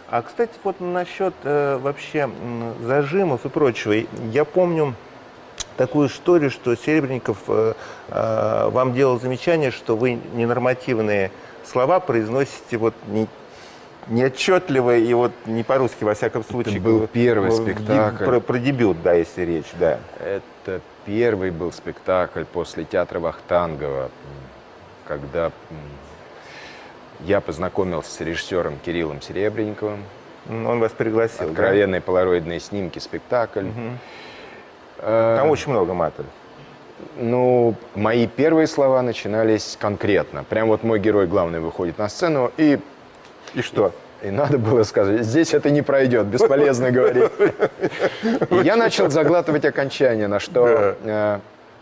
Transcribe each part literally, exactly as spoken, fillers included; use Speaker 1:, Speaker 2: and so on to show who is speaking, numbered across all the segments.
Speaker 1: А, кстати, вот насчет э, вообще м, зажимов и прочего. Я помню такую историю, что Серебренников э, э, вам делал замечание, что вы ненормативные слова произносите вот не, неотчетливо и вот не по-русски, во всяком случае.
Speaker 2: Это был первый
Speaker 1: в-
Speaker 2: спектакль.
Speaker 1: Про, про дебют, да, если речь, да.
Speaker 2: Это первый был спектакль после театра Вахтангова, когда м, я познакомился с режиссером Кириллом Серебренниковым.
Speaker 1: Он вас пригласил,
Speaker 2: Откровенные полароидные снимки, спектакль.
Speaker 1: да?
Speaker 2: Э,
Speaker 1: Там очень много мата.
Speaker 2: Ну, мои первые слова начинались конкретно. Прям вот мой герой главный выходит на сцену, и,
Speaker 1: И что?
Speaker 2: и надо было сказать, здесь это не пройдет, бесполезно говорить. И я начал заглатывать окончание, на что, э,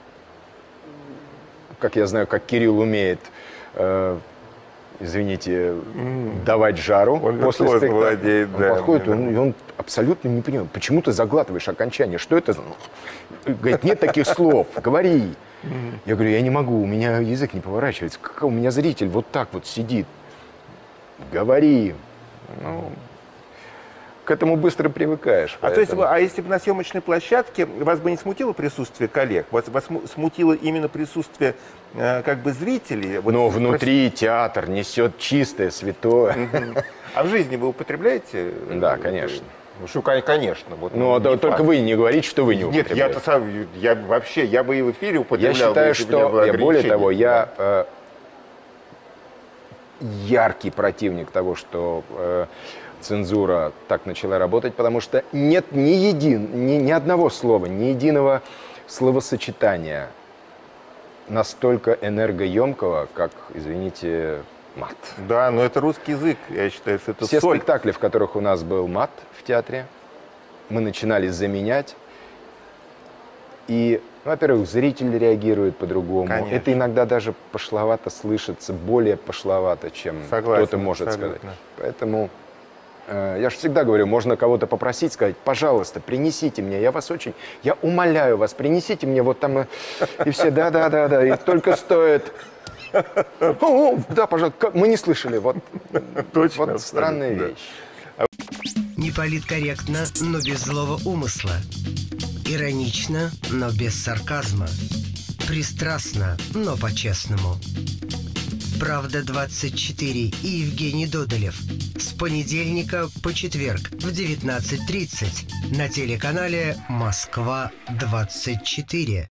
Speaker 2: как я знаю, как Кирилл умеет, э, извините, давать жару
Speaker 1: Он
Speaker 2: после
Speaker 1: виртуозно
Speaker 2: спектакля.
Speaker 1: владеет,
Speaker 2: Он
Speaker 1: да.
Speaker 2: подходит, он, и он абсолютно не понимает, почему ты заглатываешь окончание, что это? Говорит, нет таких слов, говори. Я говорю, я не могу, у меня язык не поворачивается, как у меня зритель вот так вот сидит. Говори. Ну, к этому быстро привыкаешь.
Speaker 1: А, то есть,
Speaker 2: поэтому-
Speaker 1: а если бы на съемочной площадке вас бы не смутило присутствие коллег? Вас, вас сму- смутило именно присутствие э, как бы зрителей? Вот
Speaker 2: Но
Speaker 1: спроси-
Speaker 2: внутри театр несет чистое, святое.
Speaker 1: А в жизни вы употребляете?
Speaker 2: Да, конечно.
Speaker 1: Ну, что, кон- конечно. Вот,
Speaker 2: Ну, а
Speaker 1: не
Speaker 2: только
Speaker 1: факт.
Speaker 2: вы не говорите, что вы не
Speaker 1: Нет,
Speaker 2: употребляете.
Speaker 1: я-то сам, я вообще, я бы и в эфире
Speaker 2: Я
Speaker 1: употреблял.
Speaker 2: считаю,
Speaker 1: если бы у меня
Speaker 2: что,
Speaker 1: было
Speaker 2: я, более
Speaker 1: ограничение.
Speaker 2: того, я э, яркий противник того, что э, цензура так начала работать, потому что нет ни, един, ни, ни одного слова, ни единого словосочетания настолько энергоемкого, как, извините, мат.
Speaker 1: Да, но это русский язык, я считаю, что это
Speaker 2: Все
Speaker 1: соль.
Speaker 2: спектакли, в которых у нас был мат в театре, мы начинали заменять. И, во-первых, зритель реагирует по-другому.
Speaker 1: Конечно.
Speaker 2: Это иногда даже пошловато слышится, более пошловато, чем
Speaker 1: Согласен,
Speaker 2: кто-то может
Speaker 1: абсолютно.
Speaker 2: сказать. Поэтому э, я же всегда говорю, можно кого-то попросить, сказать, пожалуйста, принесите мне, я вас очень, я умоляю вас, принесите мне вот там, и, и все, да-да-да-да, и только стоит... О, да, пожалуйста, как- мы не слышали, вот,
Speaker 1: Точно,
Speaker 2: вот странная
Speaker 1: абсолютно, да.
Speaker 2: вещь.
Speaker 3: Не политкорректно, но без злого умысла. Иронично, но без сарказма. Пристрастно, но по-честному. «Правда двадцать четыре» и Евгений Додолев. С понедельника по четверг в девятнадцать тридцать на телеканале «Москва двадцать четыре».